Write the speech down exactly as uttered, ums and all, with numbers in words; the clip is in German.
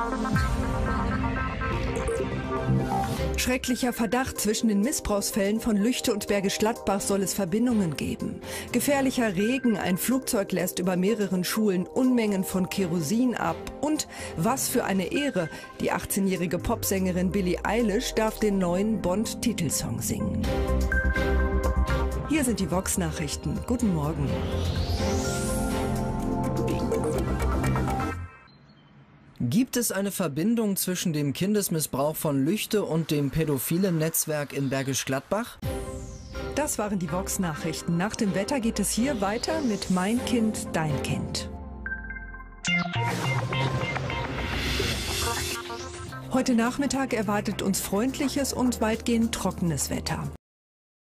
Schrecklicher Verdacht: Zwischen den Missbrauchsfällen von Lüchte und Bergisch Gladbach soll es Verbindungen geben. Gefährlicher Regen, ein Flugzeug lässt über mehreren Schulen Unmengen von Kerosin ab. Und was für eine Ehre: Die achtzehnjährige Popsängerin Billie Eilish darf den neuen Bond-Titelsong singen. Hier sind die Vox-Nachrichten. Guten Morgen. Gibt es eine Verbindung zwischen dem Kindesmissbrauch von Lüchte und dem pädophilen Netzwerk in Bergisch Gladbach? Das waren die Vox-Nachrichten. Nach dem Wetter geht es hier weiter mit Mein Kind, dein Kind. Heute Nachmittag erwartet uns freundliches und weitgehend trockenes Wetter.